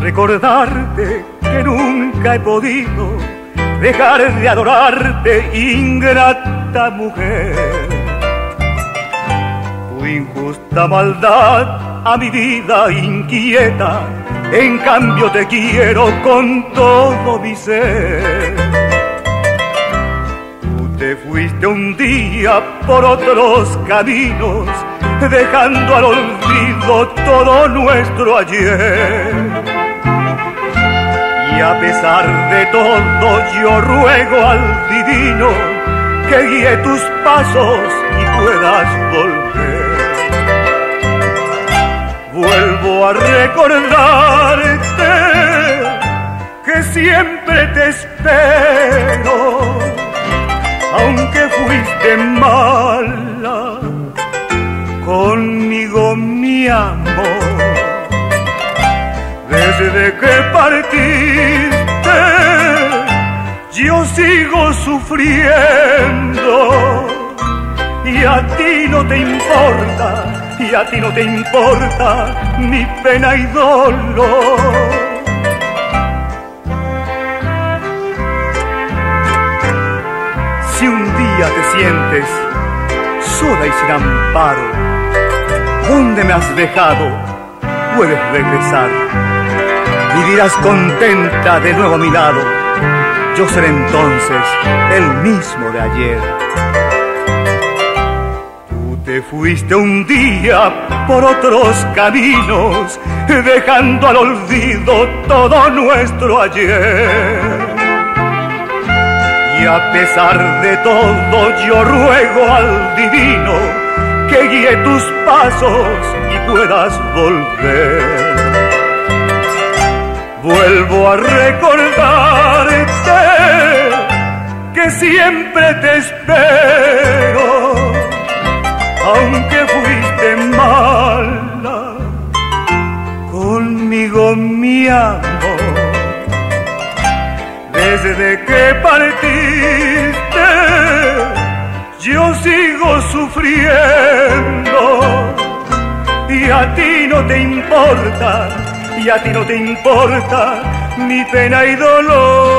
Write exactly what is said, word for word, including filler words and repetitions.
recordarte que nunca he podido dejar de adorarte, ingrata mujer. Tu injusta maldad a mi vida inquieta, en cambio te quiero con todo mi ser. Tú te fuiste un día por otros caminos, dejando al olvido todo nuestro ayer. Y a pesar de todo yo ruego al divino que guíe tus pasos y puedas volver. Vuelvo a recordarte que siempre te espero, aunque fuiste mala conmigo, mi amor. Desde que partiste yo sigo sufriendo, y a ti no te importa, y a ti no te importa mi pena y dolor. Si un día te sientes sola y sin amparo, ¿dónde me has dejado? Puedes regresar. Vivirás contenta de nuevo a mi lado. Yo seré entonces el mismo de ayer. Tú te fuiste un día por otros caminos, dejando al olvido todo nuestro ayer. Y a pesar de todo yo ruego al divino que guíe tus pasos y puedas volver. Vuelvo a recordarte que siempre te espero, aunque fuiste mala conmigo, mi amor. Desde que partiste yo sigo sufriendo, y a ti no te importa, y a ti no te importa mi pena y dolor.